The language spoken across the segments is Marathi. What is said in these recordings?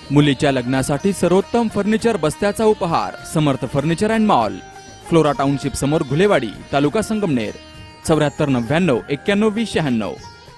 मुलीच्या लग्नासाठी सर्वोत्तम फर्निचर बस्त्याचा उपहार Samarth furniture and mall, Flora township समोर घुलेवाडी, तालुका संगमनेर, 7499912096।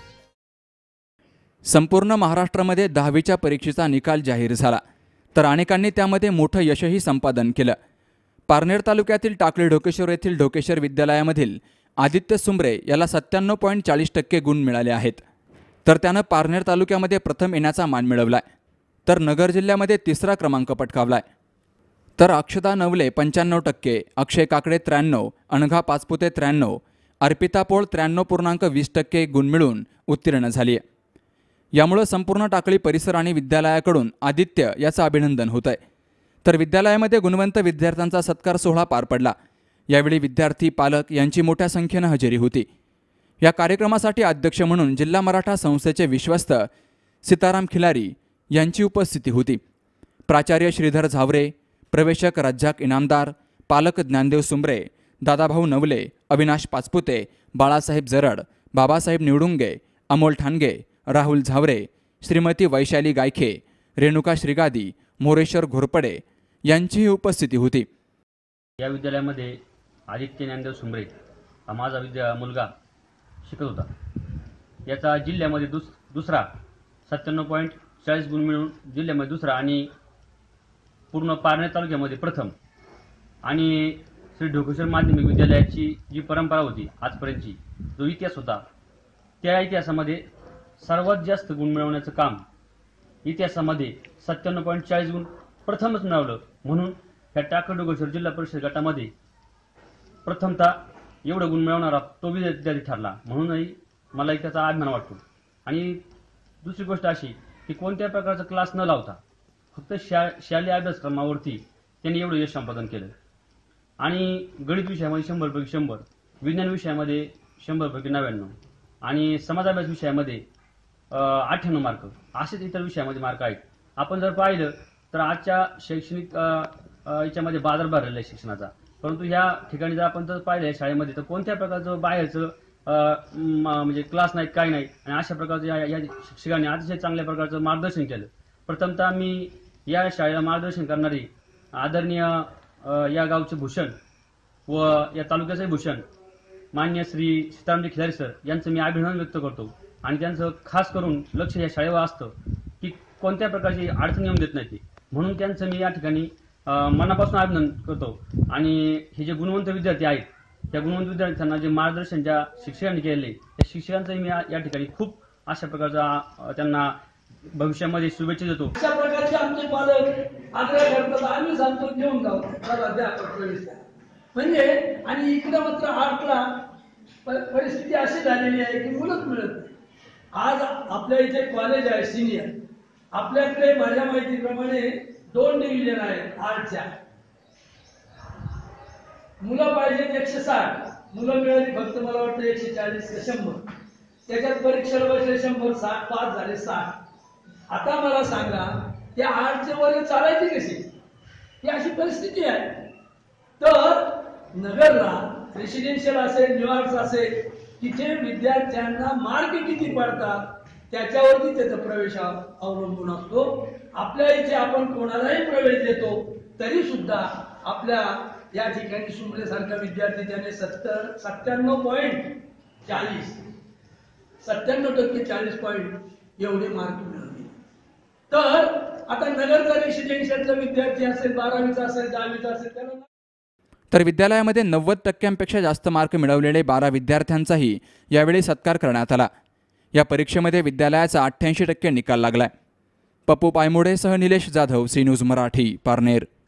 संपूर्ण महाराष्ट्रामध्ये 10वीच्या परीक्षेचा निकाल जाहीर झाला, तर अनेकांनी त्यामध्ये मोठं यशही संपादन केलं। पारनेर तालुक्यातील टाकळी ढोकेश्वर येथील ढोकेश्वर विद्यालयामधील आदित्य सुंबरे याला 97.40% गुण मिळाले आहेत, तर त्यानं पारनेर तालुक्यामध्ये प्रथम येण्याचा मान मिळवलाय, तर नगर जिल्ह्यामध्ये तिसरा क्रमांक पटकावलाय। तर अक्षता नवले 95%, अक्षय काकडे 93, अनघा पाचपुते 93, अर्पिता पोळ 93.20% गुण मिळून उत्तीर्ण झाली आहे। यामुळे संपूर्ण टाकळी परिसर आणि विद्यालयाकडून आदित्य याचं अभिनंदन होत आहे। तर विद्यालयामध्ये गुणवंत विद्यार्थ्यांचा सत्कार सोहळा पार पडला। यावेळी विद्यार्थी, पालक यांची मोठ्या संख्येने हजेरी होती। या कार्यक्रमासाठी अध्यक्ष म्हणून जिल्हा मराठा संस्थेचे विश्वस्त सीताराम खिलारी यांची उपस्थिती होती। प्राचार्य श्रीधर झावरे, प्रवेशक रज्जाक इनामदार, पालक ज्ञानदेव सुंबरे, दादाभाऊ नवले, अविनाश पाचपुते, बाळासाहेब जरड, बाबासाहेब निवडुंगे, अमोल ठाणगे, राहुल झावरे, श्रीमती वैशाली गायखे, रेणुका श्रीगादी, मोरेश्वर घोरपडे यांचीही उपस्थिती होती। या विद्यालयामध्ये आदित्य ज्ञानदेव सुंबरे हा माझा मुलगा शिकत होता। याचा जिल्ह्यामध्ये दुसरा 97.40 गुण मिळून जिल्ह्यामध्ये दुसरा आणि पूर्ण पारनेर तालुक्यामध्ये प्रथम। आणि श्री ढोकेश्वर माध्यमिक विद्यालयाची जी परंपरा होती आजपर्यंतची, जो इतिहास होता, त्या इतिहासामध्ये सर्वात जास्त गुण मिळवण्याचं काम इतिहासामध्ये 97.40 गुण प्रथमच मिळवलं। म्हणून ह्या टाकळी ढोकेश्वर जिल्हा परिषद गटामध्ये प्रथमतः एवढं गुण मिळवणारा तो विद्यार्थी ठरला, म्हणूनही मला त्याचा अभिमान वाटतो। आणि दुसरी गोष्ट अशी की कोणत्या प्रकारचा क्लास न लावता फक्त शालेय अभ्यासक्रमावरती त्यांनी एवढं यश संपादन केलं। आणि गणित विषयामध्ये 100 पैकी 100, विज्ञान विषयामध्ये 100 पैकी 99 आणि समाज अभ्यास विषयामध्ये 98 मार्क, असेच इतर विषयामध्ये मार्क आहेत। आपण जर पाहिलं तर आजच्या शैक्षणिक याच्यामध्ये बाजार भरलेला आहे शिक्षणाचा, परंतु ह्या ठिकाणी जर आपण जर पाहिलं शाळेमध्ये तर कोणत्या प्रकारचं बाहेरचं म्हणजे क्लास नाहीत, काही नाही। आणि अशा प्रकारचं या शिक्षकांनी अतिशय चांगल्या प्रकारचं मार्गदर्शन केलं। प्रथमतः मी या शाळेला मार्गदर्शन करणारी आदरणीय या गावचे भूषण व या तालुक्याचे भूषण मान्य श्री सीतारामजी खिलारी सर यांचं मी अभिनंदन व्यक्त करतो। आणि त्यांचं खास करून लक्ष या शाळेवर असतं की कोणत्या प्रकारची अडचण येऊन देत नाही, म्हणून त्यांचं मी या ठिकाणी मनापासून अभिनंदन करतो। आणि हे जे गुणवंत विद्यार्थी आहेत, त्या गुणवंत विद्यार्थ्यांना जे मार्गदर्शन ज्या शिक्षकांनी केले, त्या शिक्षकांचंही मी या ठिकाणी खूप अशा प्रकारचा त्यांना भविष्यामध्ये शुभेच्छा देतो। अशा प्रकारचे आमचे पालक आग्रह करतात, आम्ही सांगतो घेऊन जाऊ म्हणजे। आणि इकडे मात्र आर्टला परिस्थिती अशी झालेली आहे की मुलंच मिळत नाही। आज आपल्या इथे कॉलेज आहे सिनियर, आपल्याकडे माझ्या माहितीप्रमाणे 2 डिव्हिजन आहेत आर्टच्या। मुलं पाहिजे 160, मुलं मिळाली फक्त मला वाटतं 140 का 100। त्याच्यात परीक्षेला बसले 100, 60 पास झाले 60। आता मला सांगा त्या आर्टचे वर्ग चालायचे कसे? ही अशी परिस्थिती आहे। तर नगरला रेसिडेन्शियल असेल, न्यूयॉर्क असेल, तिथे विद्यार्थ्यांना मार्क किती पडतात त्याच्यावरती त्याचा प्रवेश अवलंबून असतो। आपल्या इथे आपण कोणालाही प्रवेश देतो तरी सुद्धा आपल्या या ठिकाणी सुंबरे सारखा विद्यार्थी त्याने 97.40 एवढे मार्क मिळवले। तर आता नगरचा रेसिडेन्शियलचा विद्यार्थी असेल, 12वीचा असेल, 10वीचा असेल, त्याला तर विद्यालयामध्ये 90%पेक्षा जास्त मार्क मिळवलेले 12 विद्यार्थ्यांचाही यावेळी सत्कार करण्यात आला। या परीक्षेमध्ये विद्यालयाचा 88% निकाल लागलाय। पप्पू पायमुडेसह निलेश जाधव, सी न्यूज मराठी, पारनेर।